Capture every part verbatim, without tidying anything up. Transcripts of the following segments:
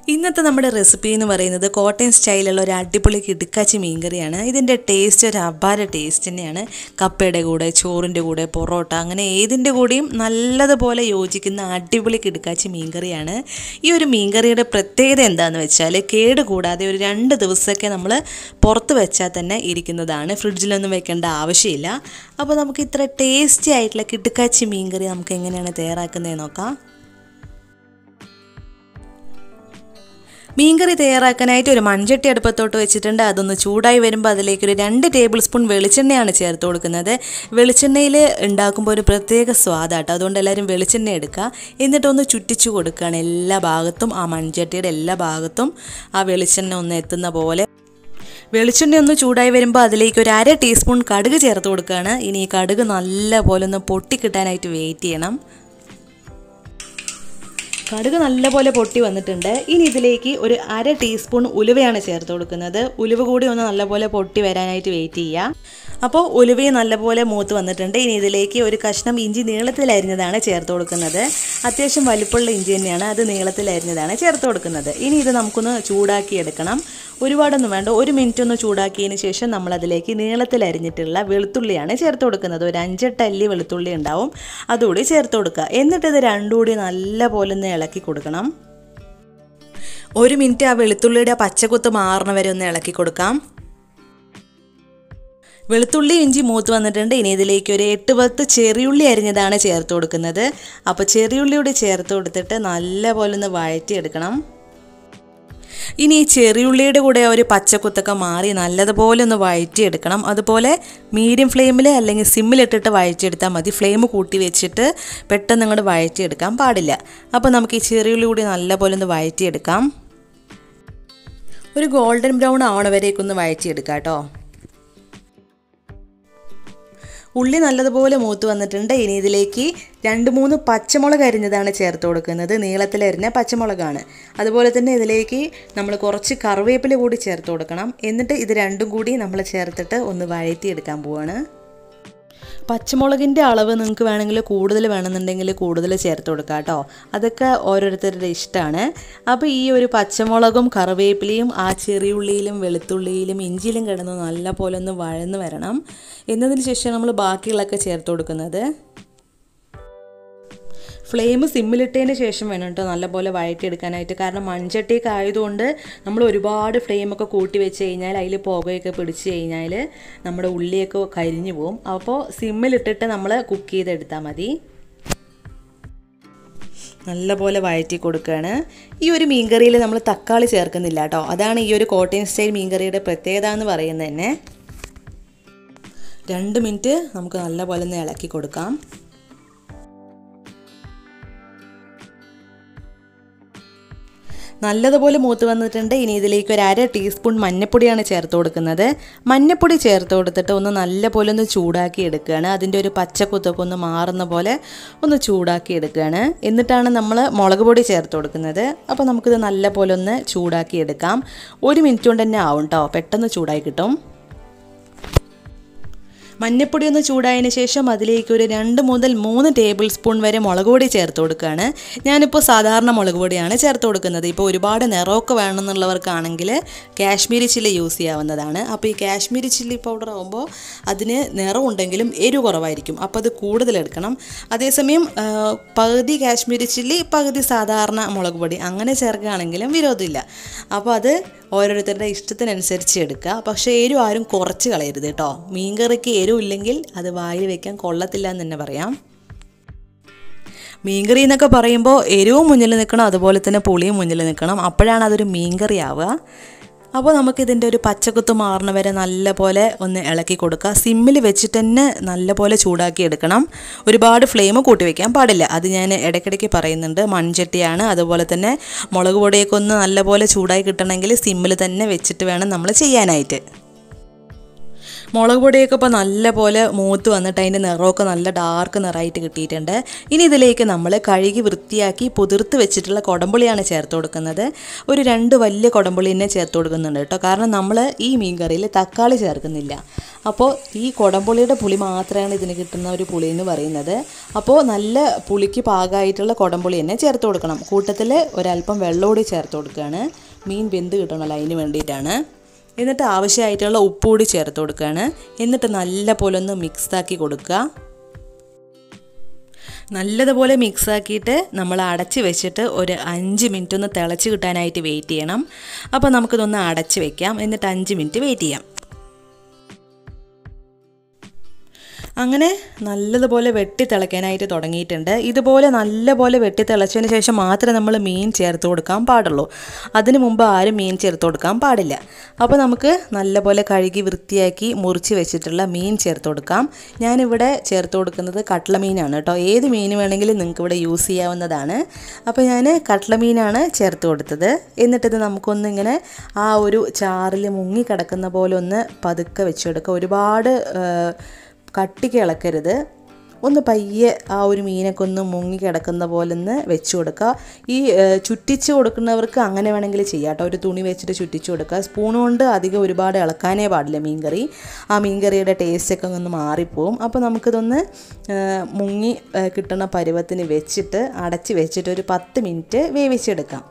ഇന്നത്തെ നമ്മുടെ റെസിപ്പി എന്ന് പറയുന്നത് കോട്ടയം സ്റ്റൈലുള്ള ഒരു അടിപൊളി കിടുക്കാച്ചി മീൻകറിയാണ്. ഇതിൻ്റെ ടേസ്റ്റ് ഒരു അപാര ടേസ്റ്റ് തന്നെയാണ്. കപ്പയുടെ കൂടെ, ചോറിൻ്റെ കൂടെ, പൊറോട്ട അങ്ങനെ ഏതിൻ്റെ കൂടെയും നല്ലതുപോലെ യോജിക്കുന്ന അടിപൊളി കിടുക്കാച്ചി മീൻകറിയാണ്. ഈ ഒരു മീൻകറിയുടെ പ്രത്യേകത എന്താണെന്ന് വെച്ചാൽ കേട് കൂടാതെ ഒരു രണ്ട് ദിവസമൊക്കെ നമ്മൾ പുറത്ത് വെച്ചാൽ തന്നെ ഇരിക്കുന്നതാണ്. ഫ്രിഡ്ജിലൊന്നും വെക്കേണ്ട ആവശ്യമില്ല. അപ്പോൾ നമുക്ക് ഇത്ര ടേസ്റ്റി ആയിട്ടുള്ള കിടുക്കാച്ചി മീൻകറി നമുക്ക് എങ്ങനെയാണ് തയ്യാറാക്കുന്നത് നോക്കാം. മീൻകറി തയ്യാറാക്കാനായിട്ട് ഒരു മൺചട്ടി അടുപ്പത്തോട്ട് വെച്ചിട്ടുണ്ട്. അതൊന്ന് ചൂടായി വരുമ്പോൾ അതിലേക്ക് ഒരു രണ്ട് ടേബിൾ സ്പൂൺ വെളിച്ചെണ്ണയാണ് ചേർത്ത് കൊടുക്കുന്നത്. വെളിച്ചെണ്ണയിൽ ഉണ്ടാക്കുമ്പോൾ ഒരു പ്രത്യേക സ്വാദാട്ടോ, അതുകൊണ്ട് എല്ലാവരും വെളിച്ചെണ്ണ എടുക്കുക. എന്നിട്ടൊന്ന് ചുറ്റിച്ചു കൊടുക്കുകയാണ് എല്ലാ ഭാഗത്തും. ആ മൺചട്ടിയുടെ എല്ലാ ഭാഗത്തും ആ വെളിച്ചെണ്ണ ഒന്ന് എത്തുന്ന പോലെ. വെളിച്ചെണ്ണ ഒന്ന് ചൂടായി വരുമ്പോൾ അതിലേക്ക് ഒരു അര ടീസ്പൂൺ കടുക് ചേർത്ത് കൊടുക്കുകയാണ്. ഇനി ഈ കടുക് നല്ല പോലെ ഒന്ന് പൊട്ടിക്കിട്ടാനായിട്ട് വെയിറ്റ് ചെയ്യണം. കടുക് നല്ലപോലെ പൊട്ടി വന്നിട്ടുണ്ട്. ഇനി ഇതിലേക്ക് ഒരു അര ടീസ്പൂൺ ഉലുവയാണ് ചേർത്ത് കൊടുക്കുന്നത്. ഉലുവ കൂടി ഒന്ന് നല്ലപോലെ പൊട്ടി വരാനായിട്ട് വെയിറ്റ് ചെയ്യുക. അപ്പോൾ ഉലുവയും നല്ലപോലെ മൂത്ത് വന്നിട്ടുണ്ട്. ഇനി ഇതിലേക്ക് ഒരു കഷ്ണം ഇഞ്ചി നീളത്തിലരിഞ്ഞതാണ് ചേർത്ത് കൊടുക്കുന്നത്. അത്യാവശ്യം വലിപ്പമുള്ള ഇഞ്ചി തന്നെയാണ്, അത് നീളത്തിലരിഞ്ഞതാണ് ചേർത്ത് കൊടുക്കുന്നത്. ഇനി ഇത് നമുക്കൊന്ന് ചൂടാക്കി എടുക്കണം. ഒരുപാടൊന്നും വേണ്ട, ഒരു മിനിറ്റ് ഒന്ന് ചൂടാക്കിയതിന് ശേഷം നമ്മളതിലേക്ക് നീളത്തിലരിഞ്ഞിട്ടുള്ള വെളുത്തുള്ളിയാണ് ചേർത്ത് കൊടുക്കുന്നത്. ഒരു അഞ്ചെട്ട് അല്ലി വെളുത്തുള്ളി ഉണ്ടാവും, അതുകൂടി ചേർത്ത് കൊടുക്കുക. എന്നിട്ട് ഇത് രണ്ടും കൂടി നല്ല പോലെ ഒന്ന് ഇളക്കി കൊടുക്കണം. ഒരു മിനിറ്റ് ആ വെളുത്തുള്ളിയുടെ പച്ചക്കുത്ത് മാറുന്ന വരെ ഒന്ന് ഇളക്കി കൊടുക്കാം. വെളുത്തുള്ളി ഇഞ്ചി മൂത്ത് വന്നിട്ടുണ്ട്. ഇനി ഇതിലേക്ക് ഒരു എട്ട് പത്ത് ചെറിയുള്ളി അരിഞ്ഞതാണ് ചേർത്ത് കൊടുക്കുന്നത്. അപ്പോൾ ചെറിയുള്ളിയോട് ചേർത്ത് കൊടുത്തിട്ട് നല്ല പോലെ ഒന്ന് വഴറ്റിയെടുക്കണം. ഇനി ഈ ചെറിയുള്ളിയുടെ കൂടെ ഒരു പച്ചക്കുത്തൊക്കെ മാറി നല്ലതുപോലെ ഒന്ന് വഴറ്റിയെടുക്കണം. അതുപോലെ മീഡിയം ഫ്ലെയിമിൽ അല്ലെങ്കിൽ സിമ്മിലിട്ടിട്ട് വഴറ്റിയെടുത്താൽ മതി. ഫ്ലെയിം കൂട്ടി വെച്ചിട്ട് പെട്ടെന്ന് അങ്ങോട്ട് വഴറ്റിയെടുക്കാൻ പാടില്ല. അപ്പോൾ നമുക്ക് ഈ ചെറിയുള്ളി കൂടി നല്ലപോലെ ഒന്ന് വഴറ്റിയെടുക്കാം. ഒരു ഗോൾഡൻ ബ്രൗൺ ആവണ വരേക്കൊന്ന് വഴറ്റിയെടുക്കാം കേട്ടോ. ഉള്ളി നല്ലതുപോലെ മൂത്ത് വന്നിട്ടുണ്ട്. ഇനി ഇതിലേക്ക് രണ്ട് മൂന്ന് പച്ചമുളക് അരിഞ്ഞതാണ് ചേർത്ത് കൊടുക്കുന്നത്. നീളത്തിലരിഞ്ഞ പച്ചമുളകാണ്. അതുപോലെ തന്നെ ഇതിലേക്ക് നമ്മൾ കുറച്ച് കറിവേപ്പില കൂടി ചേർത്ത് കൊടുക്കണം. എന്നിട്ട് ഇത് രണ്ടും കൂടി നമ്മൾ ചേർത്തിട്ട് ഒന്ന് വഴറ്റിയെടുക്കാൻ പോവാണ്. പച്ചമുളകിൻ്റെ അളവ് നിങ്ങൾക്ക് വേണമെങ്കിൽ കൂടുതൽ വേണമെന്നുണ്ടെങ്കിൽ കൂടുതൽ ചേർത്ത് കൊടുക്കാം കേട്ടോ. അതൊക്കെ ഓരോരുത്തരുടെ ഇഷ്ടമാണ്. അപ്പോൾ ഈ ഒരു പച്ചമുളകും കറിവേപ്പിലയും ആ ചെറിയുള്ളിയിലും വെളുത്തുള്ളിയിലും ഇഞ്ചിയിലും കിടന്ന് നല്ല പോലെ ഒന്ന് വഴന്ന് വരണം. എന്നതിന് ശേഷം നമ്മൾ ബാക്കിയുള്ളതൊക്കെ ചേർത്ത് കൊടുക്കുന്നത്. ഫ്ലെയിം സിമ്മിലിട്ടതിന് ശേഷം വേണം കേട്ടോ നല്ലപോലെ വഴറ്റിയെടുക്കാനായിട്ട്. കാരണം മൺചട്ടിയൊക്കെ ആയതുകൊണ്ട് നമ്മൾ ഒരുപാട് ഫ്ലെയിമൊക്കെ കൂട്ടി വെച്ച് കഴിഞ്ഞാൽ അതിൽ പുകയൊക്കെ പിടിച്ച് കഴിഞ്ഞാൽ നമ്മുടെ ഉള്ളിയൊക്കെ കരിഞ്ഞു പോവും. അപ്പോൾ സിമ്മിലിട്ടിട്ട് നമ്മൾ കുക്ക് ചെയ്തെടുത്താൽ മതി. നല്ലപോലെ വഴറ്റി കൊടുക്കുകയാണ്. ഈ ഒരു മീൻകറിയിൽ നമ്മൾ തക്കാളി ചേർക്കുന്നില്ല കേട്ടോ. അതാണ് ഈ ഒരു കോട്ടയം സ്റ്റൈൽ മീൻകറിയുടെ പ്രത്യേകത എന്ന് പറയുന്നത് തന്നെ. രണ്ട് മിനിറ്റ് നമുക്ക് നല്ലപോലെ ഒന്ന് ഇളക്കി കൊടുക്കാം. നല്ലതുപോലെ മൂത്ത് വന്നിട്ടുണ്ട്. ഇനി ഇതിലേക്ക് ഒരു അര ടീസ്പൂൺ മഞ്ഞൾപ്പൊടിയാണ് ചേർത്ത് കൊടുക്കുന്നത്. മഞ്ഞൾപ്പൊടി ചേർത്ത് കൊടുത്തിട്ട് ഒന്ന് നല്ലപോലെ ഒന്ന് ചൂടാക്കി എടുക്കുകയാണ്. അതിൻ്റെ ഒരു പച്ചക്കുത്തൊക്കെ ഒന്ന് മാറുന്ന പോലെ ഒന്ന് ചൂടാക്കി എടുക്കുകയാണ്. എന്നിട്ടാണ് നമ്മൾ മുളക് പൊടി ചേർത്ത് കൊടുക്കുന്നത്. അപ്പോൾ നമുക്കിത് നല്ലപോലെ ഒന്ന് ചൂടാക്കി എടുക്കാം. ഒരു മിനിറ്റ് കൊണ്ട് തന്നെ ആവും കേട്ടോ, പെട്ടെന്ന് ചൂടായി കിട്ടും. മഞ്ഞൾപ്പൊടി ഒന്ന് ചൂടായതിന് ശേഷം അതിലേക്ക് ഒരു രണ്ട് മുതൽ മൂന്ന് ടേബിൾ സ്പൂൺ വരെ മുളക് പൊടി ചേർത്ത് കൊടുക്കുകയാണ്. ഞാനിപ്പോൾ സാധാരണ മുളക് പൊടിയാണ് ചേർത്ത് കൊടുക്കുന്നത്. ഇപ്പോൾ ഒരുപാട് നിറമൊക്കെ വേണമെന്നുള്ളവർക്കാണെങ്കിൽ കാശ്മീരി ചില്ലി യൂസ് ചെയ്യാവുന്നതാണ്. അപ്പോൾ ഈ കാശ്മീരി ചില്ലി പൗഡർ ആകുമ്പോൾ അതിന് നിറമുണ്ടെങ്കിലും എരിവ് കുറവായിരിക്കും. അപ്പോൾ അത് കൂടുതലെടുക്കണം. അതേസമയം പകുതി കാശ്മീരി ചില്ലി പകുതി സാധാരണ മുളക് പൊടി അങ്ങനെ ചേർക്കുകയാണെങ്കിലും വിരോധമില്ല. അപ്പോൾ അത് ഓരോരുത്തരുടെ ഇഷ്ടത്തിനനുസരിച്ച് എടുക്കുക. പക്ഷേ എരിവ് ആരും കുറച്ച് കളയരുത് കേട്ടോ. മീൻകറിക്ക് എരിവ് ഇല്ലെങ്കിൽ അത് വായിൽ വെക്കാൻ കൊള്ളത്തില്ല എന്ന് തന്നെ പറയാം. മീൻകറി എന്നൊക്കെ പറയുമ്പോൾ എരിവും മുന്നിൽ നിൽക്കണം, അതുപോലെ തന്നെ പുളിയും മുന്നിൽ നിൽക്കണം. അപ്പോഴാണ് അതൊരു മീൻകറി ആവുക. അപ്പോൾ നമുക്കിതിൻ്റെ ഒരു പച്ചക്കുത്ത് മാറുന്ന വരെ നല്ല പോലെ ഒന്ന് ഇളക്കി കൊടുക്കുക. സിമ്മിൽ വെച്ചിട്ട് തന്നെ നല്ല പോലെ ചൂടാക്കി എടുക്കണം. ഒരുപാട് ഫ്ലെയിം കൂട്ടി വയ്ക്കാൻ പാടില്ല. അത് ഞാൻ ഇടയ്ക്കിടയ്ക്ക് പറയുന്നുണ്ട്. മൺചട്ടിയാണ്, അതുപോലെ തന്നെ മുളക് പൊടിയൊക്കെ ഒന്ന് നല്ല പോലെ ചൂടായി കിട്ടണമെങ്കിൽ സിമ്മിൽ തന്നെ വെച്ചിട്ട് വേണം നമ്മൾ ചെയ്യാനായിട്ട്. മുളക് പൊടിയൊക്കെ ഇപ്പോൾ നല്ലപോലെ മൂത്ത് വന്നിട്ട് അതിൻ്റെ നിറമൊക്കെ നല്ല ഡാർക്ക് നിറമായിട്ട് കിട്ടിയിട്ടുണ്ട്. ഇനി ഇതിലേക്ക് നമ്മൾ കഴുകി വൃത്തിയാക്കി പുതിർത്ത് വെച്ചിട്ടുള്ള കുടംപുളിയാണ് ചേർത്ത് കൊടുക്കുന്നത്. ഒരു രണ്ട് വലിയ കുടംപുളി തന്നെ ചേർത്ത് കൊടുക്കുന്നുണ്ട് കേട്ടോ. കാരണം നമ്മൾ ഈ മീൻ കറിയിൽ തക്കാളി ചേർക്കുന്നില്ല. അപ്പോൾ ഈ കുടംപുളിയുടെ പുളി മാത്രമാണ് ഇതിന് കിട്ടുന്ന ഒരു പുളി എന്ന് പറയുന്നത്. അപ്പോൾ നല്ല പുളിക്ക് പാകമായിട്ടുള്ള കുടംപുളി തന്നെ ചേർത്ത് കൊടുക്കണം. കൂട്ടത്തിൽ ഒരല്പം വെള്ളമൂടി ചേർത്ത് കൊടുക്കുകയാണ്. മീൻ വെന്ത് കിട്ടണമല്ലോ, അതിന് വേണ്ടിയിട്ടാണ്. എന്നിട്ട് ആവശ്യമായിട്ടുള്ള ഉപ്പ് കൂടി ചേർത്ത് കൊടുക്കുകയാണ്. എന്നിട്ട് നല്ല പോലെ ഒന്ന് മിക്സാക്കി കൊടുക്കുക. നല്ലതുപോലെ മിക്സാക്കിയിട്ട് നമ്മൾ അടച്ച് വെച്ചിട്ട് ഒരു അഞ്ച് മിനിറ്റ് ഒന്ന് തിളച്ച് കിട്ടാനായിട്ട് വെയിറ്റ് ചെയ്യണം. അപ്പോൾ നമുക്കിതൊന്ന് അടച്ച് വെക്കാം. എന്നിട്ട് അഞ്ച് മിനിറ്റ് വെയിറ്റ് ചെയ്യാം. അങ്ങനെ നല്ലതുപോലെ വെട്ടി തിളയ്ക്കാനായിട്ട് തുടങ്ങിയിട്ടുണ്ട്. ഇതുപോലെ നല്ലപോലെ വെട്ടി തിളച്ചതിന് ശേഷം മാത്രമേ നമ്മൾ മീൻ ചേർത്ത് കൊടുക്കാൻ പാടുള്ളൂ. അതിന് മുമ്പ് ആരും മീൻ ചേർത്ത് കൊടുക്കാൻ പാടില്ല. അപ്പോൾ നമുക്ക് നല്ലപോലെ കഴുകി വൃത്തിയാക്കി മുറിച്ച് വെച്ചിട്ടുള്ള മീൻ ചേർത്ത് കൊടുക്കാം. ഞാനിവിടെ ചേർത്ത് കൊടുക്കുന്നത് കട്ലമീനാണ് കേട്ടോ. ഏത് മീൻ വേണമെങ്കിലും നിങ്ങൾക്ക് ഇവിടെ യൂസ് ചെയ്യാവുന്നതാണ്. അപ്പോൾ ഞാൻ കട്ലമീനാണ് ചേർത്ത് കൊടുത്തത്. എന്നിട്ടിത് നമുക്കൊന്നിങ്ങനെ ആ ഒരു ചാറിൽ മുങ്ങി കിടക്കുന്ന പോലെ ഒന്ന് പതുക്കെ വെച്ചെടുക്കുക. ഒരുപാട് കട്ടിക്ക് ഇളക്കരുത്. ഒന്ന് പയ്യെ ആ ഒരു മീനൊക്കെ ഒന്ന് മുങ്ങി കിടക്കുന്ന പോലെ ഒന്ന് വെച്ച് കൊടുക്കുക. ഈ ചുറ്റിച്ച് കൊടുക്കുന്നവർക്ക് അങ്ങനെ വേണമെങ്കിൽ ചെയ്യാം കേട്ടോ. ഒരു തുണി വെച്ചിട്ട് ചുറ്റിച്ച് കൊടുക്കുക. സ്പൂൺ കൊണ്ട് അധികം ഒരുപാട് ഇളക്കാനേ പാടില്ല മീൻകറി. ആ മീൻകറിയുടെ ടേസ്റ്റൊക്കെ ഒന്ന് മാറിപ്പോവും. അപ്പോൾ നമുക്കിതൊന്ന് മുങ്ങി കിട്ടുന്ന പരുവത്തിന് വെച്ചിട്ട് അടച്ച് വെച്ചിട്ട് ഒരു പത്ത് മിനിറ്റ് വേവിച്ചെടുക്കാം.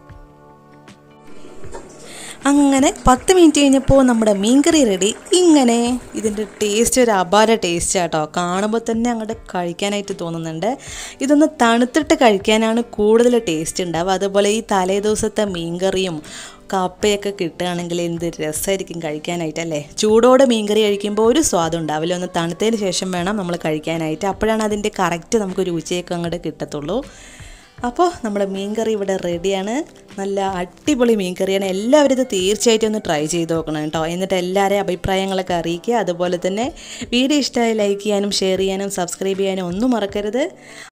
അങ്ങനെ പത്ത് മിനിറ്റ് കഴിഞ്ഞപ്പോൾ നമ്മുടെ മീൻകറി റെഡി. ഇങ്ങനെ ഇതിൻ്റെ ടേസ്റ്റ് ഒരു അപാര ടേസ്റ്റ് കേട്ടോ. കാണുമ്പോൾ തന്നെ അങ്ങോട്ട് കഴിക്കാനായിട്ട് തോന്നുന്നുണ്ട്. ഇതൊന്ന് തണുത്തിട്ട് കഴിക്കാനാണ് കൂടുതൽ ടേസ്റ്റ് ഉണ്ടാവുക. അതുപോലെ ഈ തലേ ദിവസത്തെ മീൻകറിയും കപ്പയൊക്കെ കിട്ടുകയാണെങ്കിൽ എന്ത് രസമായിരിക്കും കഴിക്കാനായിട്ടല്ലേ. ചൂടോടെ മീൻകറി കഴിക്കുമ്പോൾ ഒരു സ്വാദം ഉണ്ടാവില്ല. ഒന്ന് തണുത്തതിന് ശേഷം വേണം നമ്മൾ കഴിക്കാനായിട്ട്. അപ്പോഴാണ് അതിൻ്റെ കറക്റ്റ് നമുക്ക് രുചിയൊക്കെ അങ്ങോട്ട് കിട്ടത്തുള്ളൂ. അപ്പോൾ നമ്മുടെ മീൻകറി ഇവിടെ റെഡിയാണ്. നല്ല അടിപൊളി മീൻകറിയാണ്. എല്ലാവരും ഇത് തീർച്ചയായിട്ടും ഒന്ന് ട്രൈ ചെയ്ത് നോക്കണം കേട്ടോ. എന്നിട്ട് എല്ലാവരെയും അഭിപ്രായങ്ങളൊക്കെ അറിയിക്കുക. അതുപോലെ തന്നെ വീഡിയോ ഇഷ്ടമായി ലൈക്ക് ചെയ്യാനും ഷെയർ ചെയ്യാനും സബ്സ്ക്രൈബ് ചെയ്യാനും ഒന്നും മറക്കരുത്.